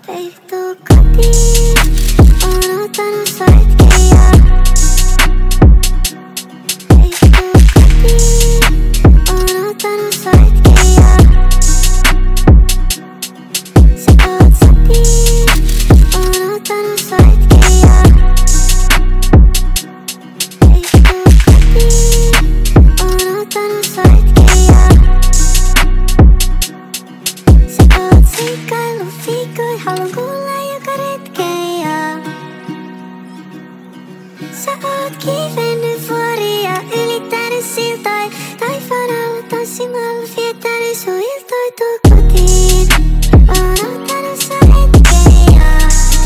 Baby, tuu kotiin. Oon ottanut sua hetken ja baby, tuu kotiin. Oon ottanut sua hetken ja sä oot satiin. Oon ottanut sua hetken ja baby, tuu kotiin. Oon ottanut sua hetken ja sä oot seikkaillut viikkoin, haluan kuulla joka retken ja sä oot kiivennyt vuoria, ylittänyt siltoja, taifaan alla tanssimalla, viettänyt sun iltoi, tuu kotiin. Oon ottanut sua hetken ja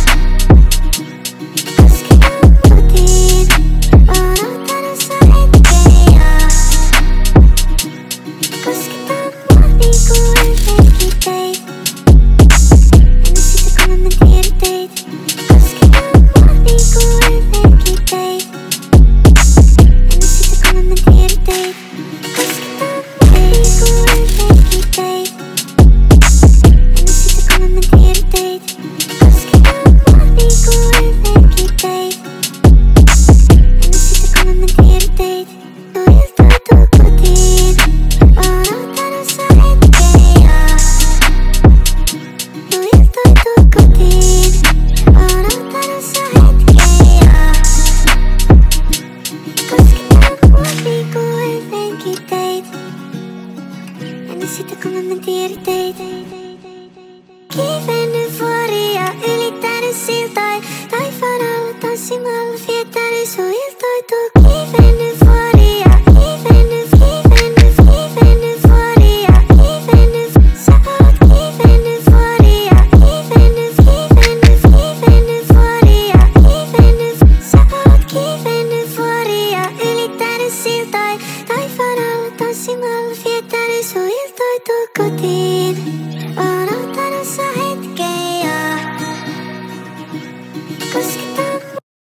kosketaan kotiin. Oon ottanut sua hetken ja kosketaan mua niinku ennenkin teit. Ennen sitä kun mä tiedän teit. Kosketaan mua niinku ennenkin teit. Ennen sitä kun mä tiedän teit. Kosketaan mua niinku ennenkin teit. Ennen sitä kun mä tiedän teit. Kosketaan mua niinku ennenkin teit. Ennen sitä kun mä tiedän teit. Sun iltoi, tuu kotiin. Oon ottanut sua hetken ja sun iltoi, tuu kotiin. Oon ottanut sua hetken ja kosketaan mua niinku ennenkin teit. Ennen sitä kun mä tiedän teit. Kiivennyt vuoria, ylittänyt siltoja, taifaan alla tanssimalla, viettänyt sun iltoi, tuu kiivennyt vuoria, kiivennyt vuoria, kiivennyt. Sä oot kiivennyt vuoria, kiivennyt vuoria, kiivennyt. Sä oot kiivennyt vuoria, ylittänyt siltoja, taifaan alla tanssimalla, viettänyt sun iltoi, tuu kotiin.